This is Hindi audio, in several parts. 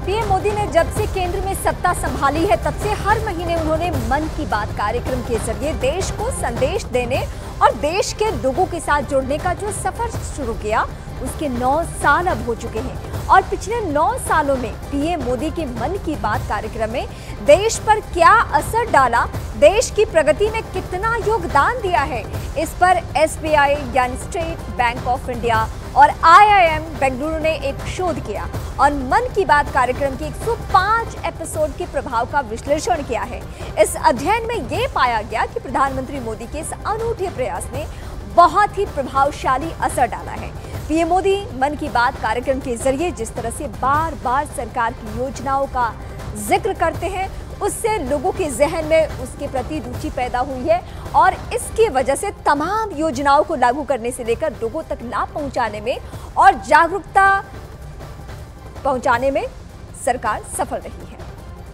पीएम मोदी ने जब से केंद्र में सत्ता संभाली है तब से हर महीने उन्होंने मन की बात कार्यक्रम के जरिए देश को संदेश देने और देश के लोगों के साथ जुड़ने का जो सफर शुरू किया उसके 9 साल अब हो चुके हैं। और पिछले 9 सालों में पीएम मोदी के मन की बात कार्यक्रम में देश पर क्या असर डाला, देश की प्रगति में कितना योगदान दिया है, इस पर एसबीआई यानी स्टेट बैंक ऑफ इंडिया और आईआईएम बेंगलुरु ने एक शोध किया और मन की बात कार्यक्रम की 105 एपिसोड के प्रभाव का विश्लेषण किया है। इस अध्ययन में ये पाया गया कि प्रधानमंत्री मोदी के इस अनूठे प्रयास ने बहुत ही प्रभावशाली असर डाला है। पीएम मोदी मन की बात कार्यक्रम के जरिए जिस तरह से बार बार सरकार की योजनाओं का जिक्र करते हैं, उससे लोगों के जहन में उसके प्रति रुचि पैदा हुई है और इसकी वजह से तमाम योजनाओं को लागू करने से लेकर लोगों तक लाभ पहुंचाने में और जागरूकता पहुंचाने में सरकार सफल रही है।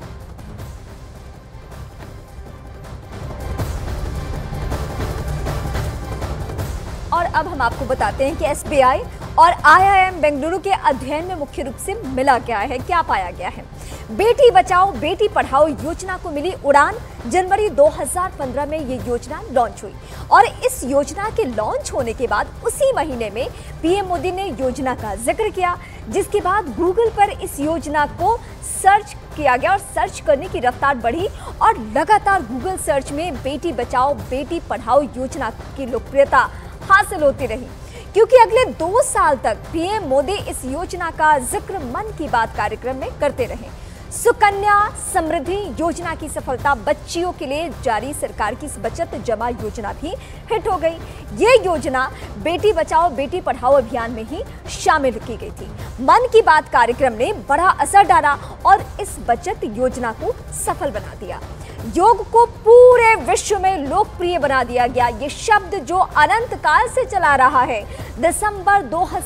और अब हम आपको बताते हैं कि एसबीआई और आईआईएम बेंगलुरु के अध्ययन में मुख्य रूप से मिला क्या है, क्या पाया गया है। बेटी बचाओ बेटी पढ़ाओ योजना को मिली उड़ान। जनवरी 2015 में ये योजना लॉन्च हुई और इस योजना के लॉन्च होने के बाद उसी महीने में पीएम मोदी ने योजना का जिक्र किया, जिसके बाद गूगल पर इस योजना को सर्च किया गया और सर्च करने की रफ्तार बढ़ी और लगातार गूगल सर्च में बेटी बचाओ बेटी पढ़ाओ योजना की लोकप्रियता हासिल होती रही, क्योंकि अगले 2 साल तक पीएम मोदी इस योजना का जिक्र मन की बात कार्यक्रम में करते रहे। सुकन्या समृद्धि योजना की सफलता बच्चियों के लिए जारी सरकार की बचत जमा योजना भी हिट हो गई। ये योजना बेटी बचाओ बेटी पढ़ाओ अभियान में ही शामिल की गई थी। मन की बात कार्यक्रम ने बड़ा असर डाला और इस बचत योजना को सफल बना दिया। योग को पूरे विश्व में लोकप्रिय बना दिया गया। ये शब्द जो अनंत काल से चला रहा है। दिसंबर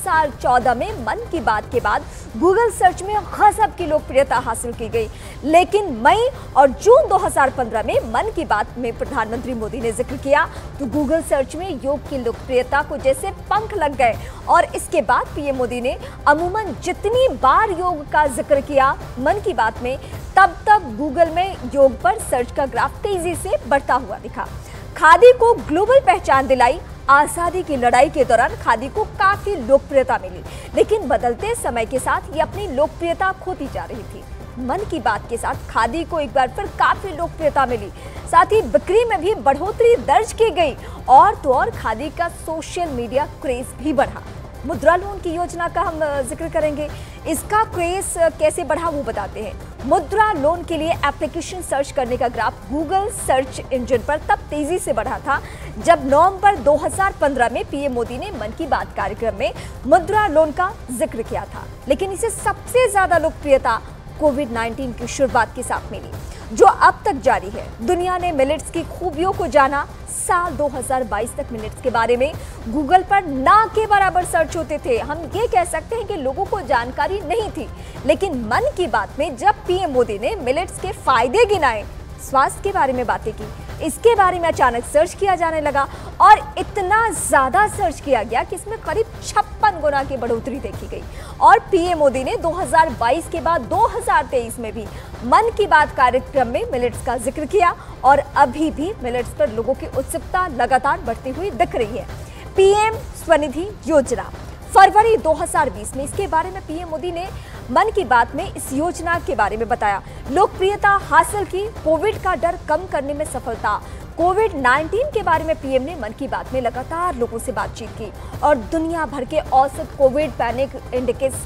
2014 में मन की बात के बाद गूगल सर्च में गजब की लोकप्रियता हासिल की गई, लेकिन मई और जून 2015 में मन की बात में प्रधानमंत्री मोदी ने जिक्र किया तो गूगल सर्च में योग की लोकप्रियता को जैसे पंख लग गए और इसके बाद पीएम मोदी ने अमूमन जितनी बार योग का जिक्र किया मन की बात में, तब गूगल में योग पर सर्च का ग्राफ तेजी से बढ़ता हुआ दिखा। खादी को ग्लोबल पहचान दिलाई। आजादी की लड़ाई के दौरान खादी को काफी लोकप्रियता मिली, लेकिन बदलते समय के साथ ये अपनी लोकप्रियता खोती जा रही थी। मन की बात के साथ खादी को एक बार फिर काफी लोकप्रियता मिली, साथ ही बिक्री में भी बढ़ोतरी दर्ज की गई और तो और खादी का सोशल मीडिया क्रेज भी बढ़ा। मुद्रा लोन की योजना का हम जिक्र करेंगे। इसका क्रेज कैसे बढ़ा वो बताते हैं। मुद्रा लोन के लिए एप्लीकेशन सर्च करने का ग्राफ गूगल सर्च इंजन पर तब तेजी से बढ़ा था जब नवंबर 2015 में पीएम मोदी ने मन की बात कार्यक्रम में मुद्रा लोन का जिक्र किया था, लेकिन इसे सबसे ज्यादा लोकप्रियता कोविड-19 की शुरुआत के साथ मिली, जो अब तक जारी है। दुनिया ने मिलेट्स की खूबियों को जाना। साल 2022 तक मिलेट्स के बारे में गूगल पर ना के बराबर सर्च होते थे। हम ये कह सकते हैं कि लोगों को जानकारी नहीं थी, लेकिन मन की बात में जब पीएम मोदी ने मिलेट्स के फायदे गिनाए, स्वास्थ्य के बारे में बातें की, इसके बारे में अचानक सर्च किया जाने लगा और इतना ज्यादा सर्च किया गया कि इसमें करीब 56 गुना की बढ़ोतरी देखी गई। और पीएम मोदी ने 2022 के बाद 2023 में भी मन की बात कार्यक्रम में मिलेट्स का जिक्र किया और अभी भी मिलेट्स पर लोगों की उत्सुकता लगातार बढ़ती हुई दिख रही है। पीएम स्वनिधि योजना फरवरी 2020 में, इसके बारे में पीएम मोदी ने मन की बात में इस योजना के बारे में बताया। लोकप्रियता हासिल की, कोविड का डर कम करने में सफलता। कोविड-19 के बारे में पीएम ने मन की बात में लगातार लोगों से बातचीत की और दुनिया भर के औसत कोविड पैनिक इंडेक्स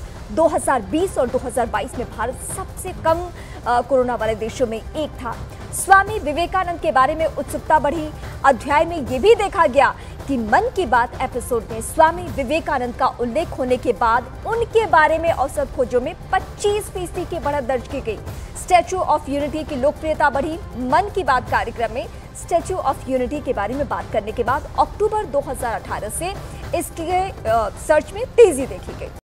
2020 और 2022 में भारत सबसे कम कोरोना वाले देशों में एक था। स्वामी विवेकानंद के बारे में उत्सुकता बढ़ी। अध्याय में यह भी देखा गया कि मन की बात एपिसोड में स्वामी विवेकानंद का उल्लेख होने के बाद उनके बारे में औसत खोजों में 25% की बढ़त दर्ज की गई। स्टैच्यू ऑफ यूनिटी की लोकप्रियता बढ़ी। मन की बात कार्यक्रम में स्टैच्यू ऑफ यूनिटी के बारे में बात करने के बाद अक्टूबर 2018 से इसके सर्च में तेजी देखी गई।